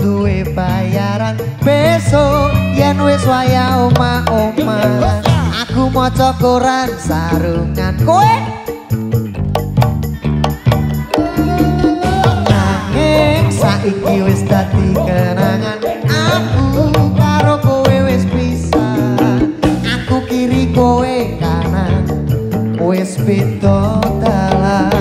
duwe bayaran. Besok yen wis waya omah-omahan, aku maca koran sarungan kowe. Nanging saiki wis dadi kenangan, aku karo kowe wis pisah. Aku kiri kowe kanan, wis beda dalan.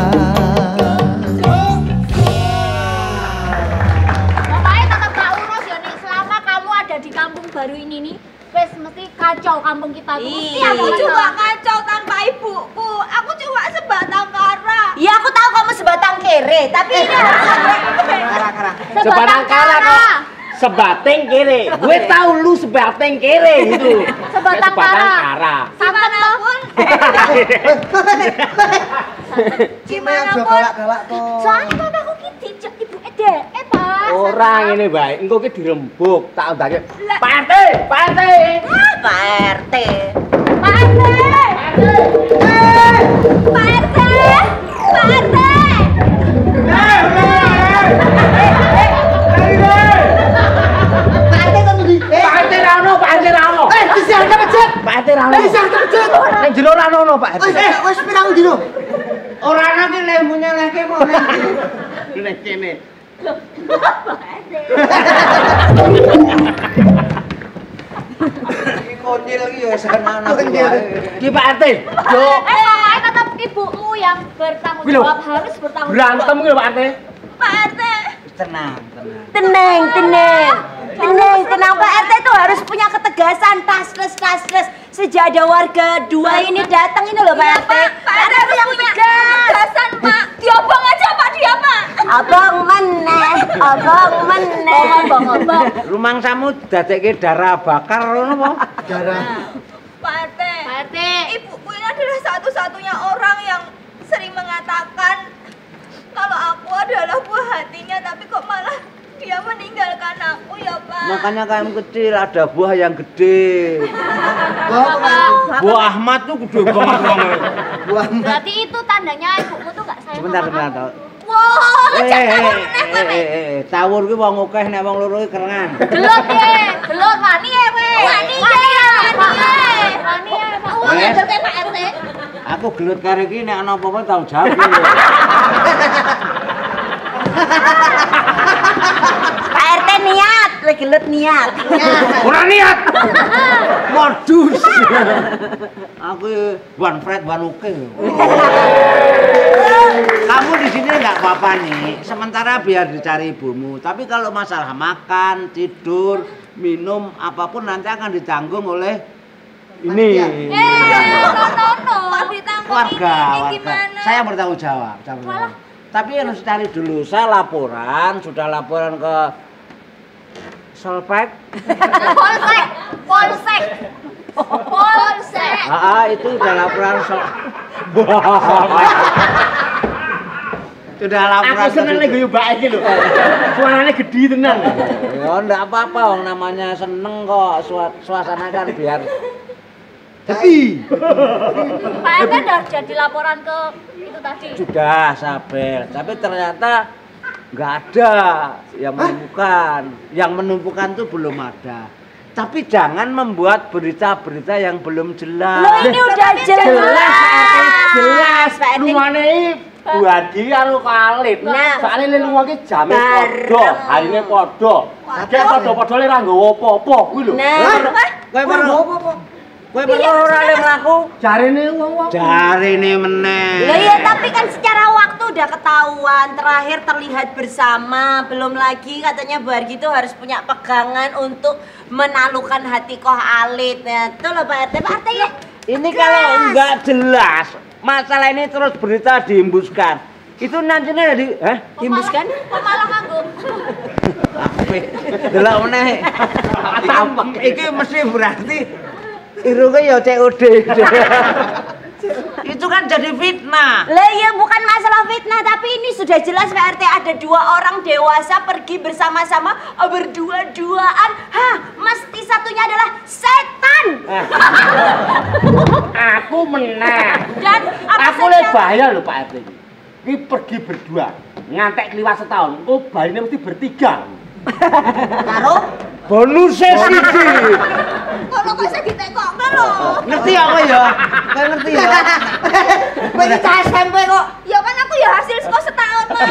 Baru ini nih, wes mesti kacau kampung kita tuh. Iya, aku juga kacau tanpa ibuku. Aku cuma sebatang kara. Iya, aku tahu kamu sebatang kere, tapi ini Kara-kara. Sebatang kara kok. Sebatang kere. Gue tahu lu sebatang kere gitu. Sebatang kara. Gimana pun. Gimana pun. Galak-galak kok. Soalnya papaku ki dijak ibu Ede, Pak. Orang ini baik, engkau ki dirembuk, tak undake. Pak RT, Pak RT. Pak RT. Pak RT. Pak RT. Pak RT. Pak RT rano, Pak RT rano. Disiarkan masjid. Pak RT rano. Disiarkan masjid. Ning jero rano Pak RT. Wis pirang dino? Ora ana ki lembunya leke mau ning kene. Iki konyil lagi ya anak-anak. Ki Pak RT. Yo. Pokoknya tetap ibumu yang bertanggung jawab, harus bertanggung jawab. Berantem ki Pak RT. Pak RT. Tenang. Tenang Pak RT itu harus punya ketegasan. Tas. Sejak ada warga dua ini datang ini loh Pak RT. Pak RT harus punya ketegasan, Pak. Diobong aja Pak dia, Pak. Abang meneh. Abang. Rumangsamu dadekke darah bakar ngono apa? Darah. Pak RT. Pak RT. Ibuku ini adalah satu-satunya orang yang sering mengatakan kalau aku adalah buah hatinya, tapi kok malah dia meninggalkan aku ya Pak. Makanya kamu kecil ada buah yang gede. Buah Ahmad tuh gede banget Buah. Berarti itu tandanya ibumu tuh gak sayang Sebentar. sama kamu. Wah, jangan meneh. Tawur ki wong akeh nek wong loro ki kerengan. Gelut wani ya we. Wani ya. Pak. Wong ngajak Pak RT. Aku gelut karo iki nek ana apa-apa tau jawab. Pak RT niat, lagi gelut niat. Ora niat. Modus. Aku one Fred one oke. Kamu di sini nggak apa-apa nih. Sementara biar dicari ibumu. Tapi kalau masalah makan, tidur, minum, apapun nanti akan ditanggung oleh ini. Warga. Saya bertanggung jawab. Tapi harus cari dulu. Saya sudah laporan ke Solpek. Polsek. Itu udah laporan sudah laporan. Aku seneng lagi Mbak iki lho. Suaranya gede tenan. Ya ndak apa-apa wong namanya seneng kok. Suasana kan biar happy. Pak RT udah jadi laporan ke itu tadi. Sudah, Sabel. Tapi ternyata nggak ada yang menemukan. Yang menumpukan tuh belum ada. Tapi jangan membuat berita-berita yang belum jelas. Loh ini udah Jelas. Lumane Bu Hadi karo Khalid. Soale lunga ki jame padha, harine padha. Dia padha-padha ra nggawa apa-apa kuwi lho. Kowe ora le mlaku jarine wong-wong. Jarine meneh. Loh iya, tapi kan secara waktu udah ketahuan, terakhir terlihat bersama. Belum lagi katanya Bu Hargi itu harus punya pegangan untuk menaklukkan hati Koh Alit. Nah, itu loh Pak RT. Pak RT ya. Ini kalau enggak jelas, masalah ini terus berita dihembuskan. Itu nantinya jadi, Himbuskan? Kok malah nganggo? Delok meneh. Iki mesti berarti iruke ya COD. Itu kan jadi fitnah. Lah iya bukan masalah fitnah, tapi ini sudah jelas Pak RT ada dua orang dewasa pergi bersama-sama berdua-duaan. Mesti satunya adalah setan. Aku menang. Dan aku le bahaya lho Pak RT. Ini pergi berdua, ngantek liwat setahun. Oh, bayinya mesti bertiga. Karo bonusnya siji. Kalau kok saya ditekokno lho. Ngerti apa ya? Kan ngerti ya. kowe iki cah SMP kok. Ya kan aku ya hasil skor setahun, Mas.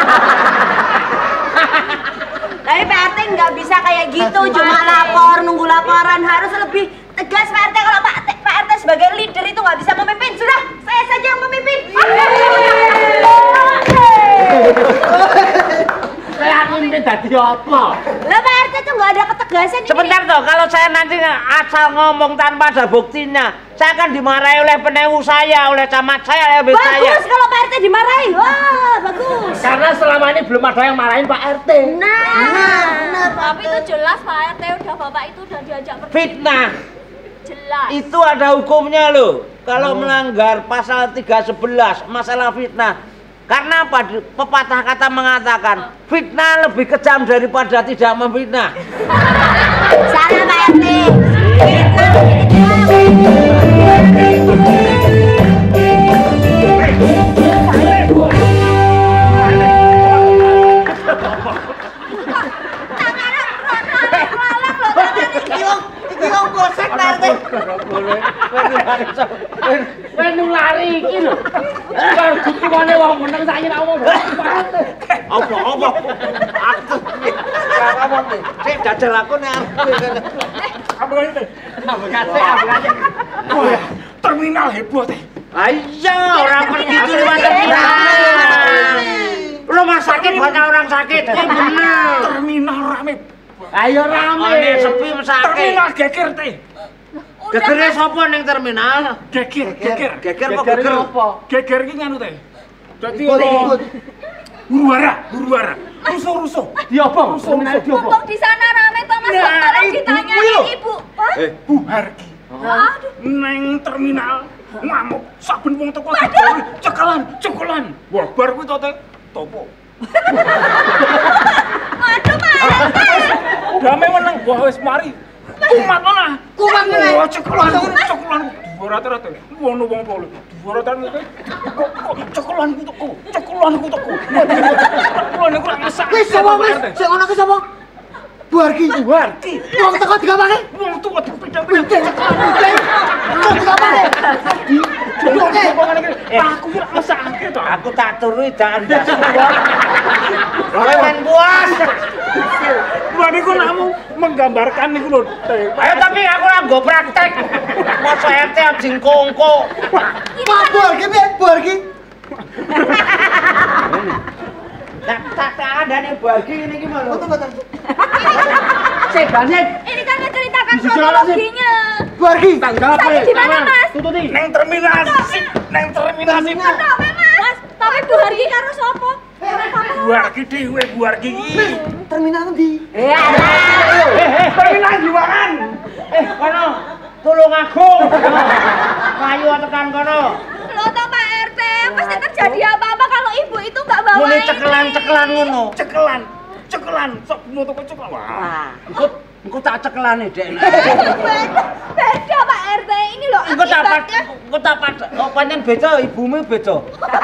Tapi PRT nggak bisa kayak gitu, cuma lapor, nunggu laporan. Harus lebih tegas PRT. Kalau PRT sebagai leader itu nggak bisa memimpin. Sudah, saya saja yang memimpin. Saya mimpin dadi apa? Lah PRT tuh nggak ada ketegasan. Sebentar toh, kalau saya nanti asal ngomong tanpa ada buktinya, saya akan dimarahi oleh penewu saya, oleh camat saya, oleh saya. Bagus kalau Pak RT dimarahi. Wah, bagus. Karena selama ini belum ada yang marahin Pak RT. Nah, Tapi itu jelas Pak RT udah bapak itu udah diajak Fitnah. jelas. Itu ada hukumnya loh. Kalau melanggar pasal 311 masalah fitnah. Karena apa? Pepatah kata mengatakan fitnah lebih kejam daripada tidak memfitnah. salah Pak RT. Iki wong polsek Pak RT. Kowe nulari iki lho. Karo dukunane wong meneng saiki ra omong. Apa? Aku. Kamu nih. Sik dadal aku nek aku. Apa itu? Apa kasih? Oh ya, terminal heboh teh. Ayo, orang pergi itu di terminal. Rumah sakit banyak orang sakit. Benar. Terminal rame. Ayo rame. Ini sepi sakit. Terminal geger teh. Gegernya sapa ning terminal? Geger. Geger kok geger apa? Geger iki nganu teh. Dadi ono huru-hara. Rusuh. Di apa? Terminal di apa? Mumpung di sana rame kok Mas, kok malah ditanyain Ibu. Hah? Bu Hargi. Aduh. Neng terminal ngamuk saben wong teko cekelan. Wah, bar kuwi to teh topo. Waduh, Pak RT. Dame meneng, wah wis mari. Kumat mana? Wah, cekelan. Dua rata-rata. Wono wong polo. Dua rata-rata. Cekelan ku teko. Cekelan iku ora masak. Wis sapa wis? Sing ono ki sapa? Buargi. Wong teko digapake. Wong tuwa dipedang-pedang. Wong digapake. Oke. Aku ora masake to. Aku tak turu jangan ndas. Kowe men puas. Wah niku namung menggambarkan niku lho. Ayo tapi aku ora nggo praktek. Masa RT anjing kongko. Pak Buargi piye Buargi? Tak ada nih bagi ini gimana? Betul. Ini kan menceritakan kronologinya. Buargi. Tadi di mana, Mas? Tututi. Neng terminal. Mas, tapi Bu Hargi karo sapa? Buargi dhewe, Buargi iki. Terminal endi? Terminal jualan. Kono tulung aku. Kayu tekan kono. Loh toh Pak RT, pasti terjadi apa-apa kalau Ibu itu nggak bawa Muni ini. cekelan ngono. Cekelan. Sok moto kok cekelan. Wah. Engko tak cekelane, Dek. Beda Pak RT, ini loh Engko tak akibatnya. oh pancen beda, ibumu beda.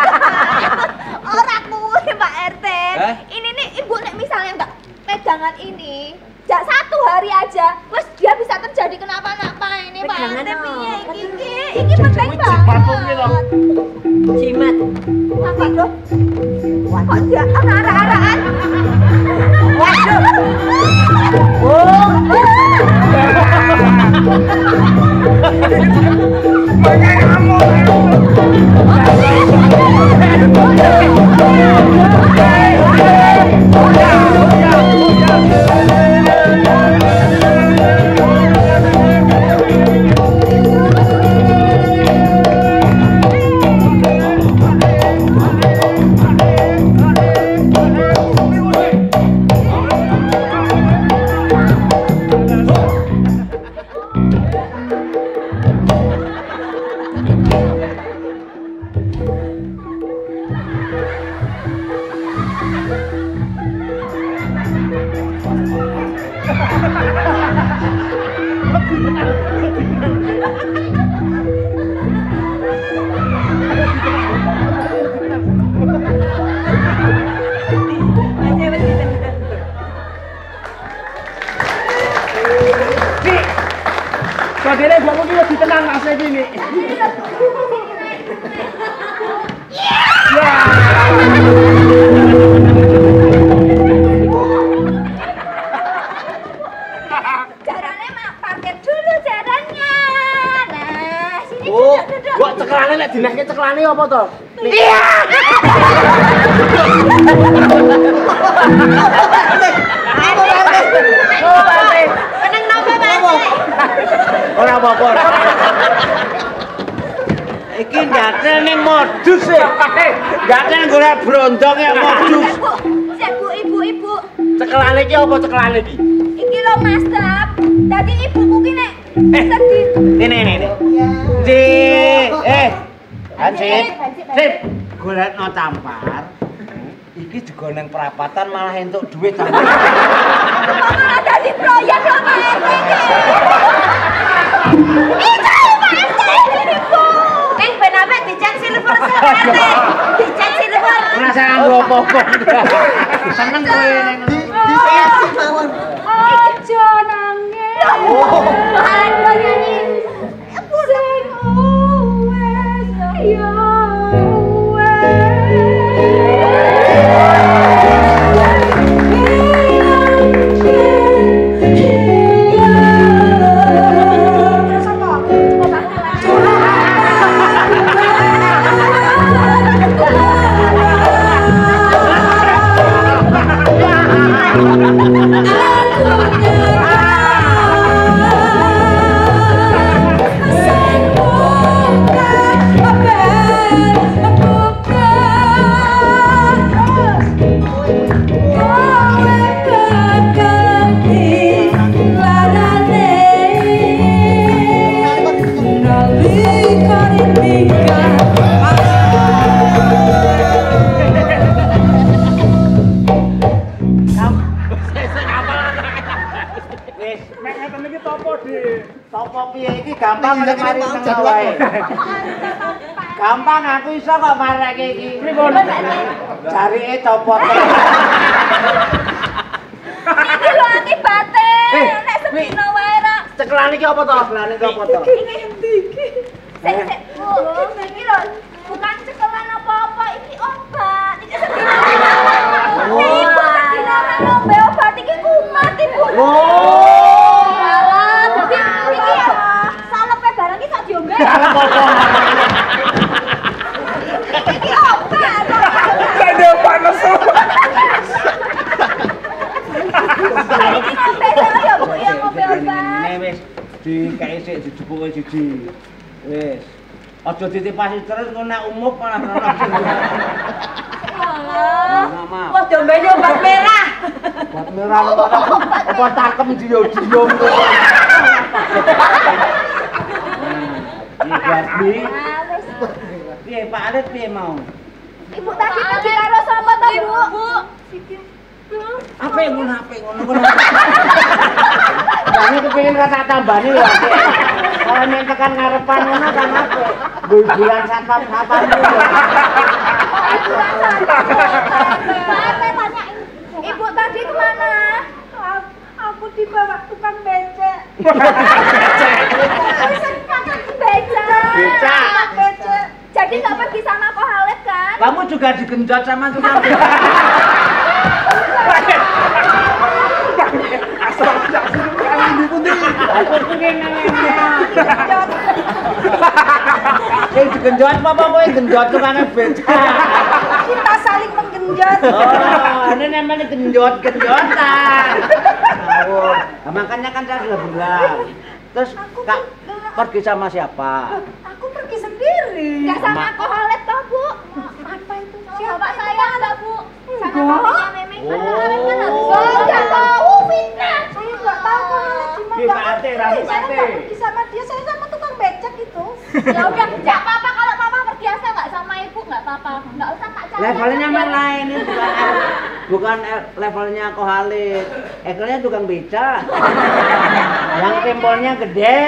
Ora kuwi Pak RT. Eh? Ini nih Ibu nek misalnya nggak pegangan ini, jak 1 hari aja, wes dia bisa terjadi kenapa-napa ini Pak Pegangan RT piye apa? iki penting banget. Jimat. Apa dong? Kok dia arah-arahan? Waduh. Bagene mbokmu iki lebih tenang Mas iki. Ya. Jarannya mak parkir dulu jarannya. Nah, sini Oh, duduk. kok ceklane nek dinehke ceklane apa to? Iya. Meneng napa, Mas? Ora apa-apa. Iki ndatel ning modus e. Ndatel golek brondong ya modus. Siap Bu, ibu. Ceklane iki apa ceklane iki? Iki lho Mas Dap. Tadi ibuku ki nek sedih. Ini. Di Hansip. Sip. Golekno tampar. Iki digoneng perapatan malah entuk duit tampar. Malah dadi proyek lho Pak RT iki. Ben apik dicat silver Pak RT. Dicat silver. Merasa nganggo apa-apa. Seneng kowe ning Aja nangis. Aduh nyanyi. Sing wes ya wis. Nek ngeten iki topo, Dik? Topo piye iki gampang nek mari tengah wae. Gampang aku iso kok marake iki. Pripun? Jarike copot. Iki lho akibate. Nek sedina wae ra. Ceklane iki apa to? Ceklane iki apa to? Sik, Bu. Iki lho bukan cekelan apa-apa, iki obat. Iki sedina. Ibu sedina ra ngombe obat iki kumat, Ibu. Alah, dadi iki ya salepe barang iki sak diombe. Iki obat. Saya panas. Iki ngombe saya ya, Bu, ya ngombe obat. Ini wis dikei sik dijepuke siji. Wis. Aja ditipasi terus kok nek umum malah ora. Mama. Wah, dombene obat merah. Buat merah apa takem diyo-diyo. Iki piye Pak Alit piye mau? Ibu tadi pergi karo sapa to, Bu? Apa yang ngono? Ini kepengin kata tambani lho. Kalau nek tekan ngarepan ngono kan apa? Bulan satpam-satpam. Saya tanyain, Ibu tadi kemana? Aku dibawa tukang becak. Becak. Jadi nggak pergi sama Ko Halid kan? Kamu juga digenjot sama tukang becak. Asal jak sing kali ndi pundi. Aku pengen Sing digenjot apa kowe genjot tukang becak? Kita saling menggenjot. Oh, ini namanya genjot-genjotan. Ngawur. Nah, makanya kan saya sudah bilang. Terus Kak pergi sama siapa? Aku pergi sendiri. Nggak sama Ko Halid toh, Bu? Apa itu? Siapa saya enggak, Bu? Sama papinya Memeng. Oh, nggak tahu, fitnah. Saya nggak tahu Ko Halid di mana. Piye Pak Ate, rambut Saya Ate? nggak pergi sama dia, saya sama tukang becak itu. Ya udah, nggak apa-apa kalau Papa pergi asal nggak sama Ibu, nggak apa-apa. Nggak usah tak cari. Levelnya yang lain ini bukan levelnya Ko Halid. Ekelnya tukang becak. Yang tempolnya gede.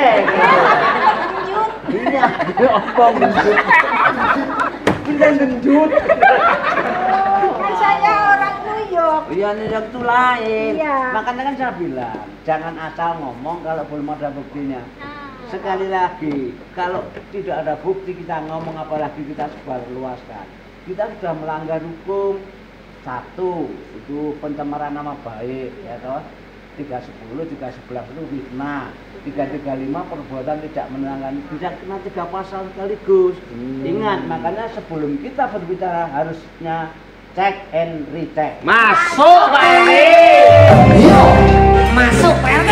Iya, ompong genjut. Bukan genjut. Kan saya orang New York. Iya, New York itu lain. Iya. Makanya kan saya bilang, jangan asal ngomong kalau belum ada buktinya. Sekali lagi, kalau tidak ada bukti kita ngomong apalagi kita sebarluaskan. Kita sudah melanggar hukum. 1 itu pencemaran nama baik, ya toh. 310, 311 itu fitnah. 335 perbuatan tidak menyenangkan, bisa kena 3 pasal sekaligus. Ingat, makanya sebelum kita berbicara harusnya cek and recheck. Masuk Pak RT. Yo, masuk Pak RT.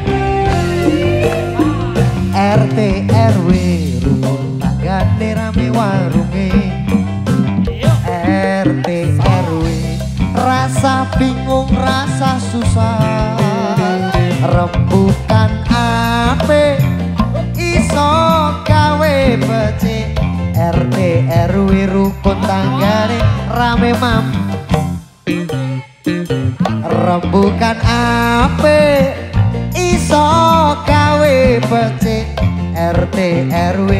RT RW rukun tanggane rame warunge. RT RW rasa bingung rasa susah. Rembukan ape iso gawe becik. RT RW rukun tanggane rame mam. Rembukan ape iso gawe becik. RT RW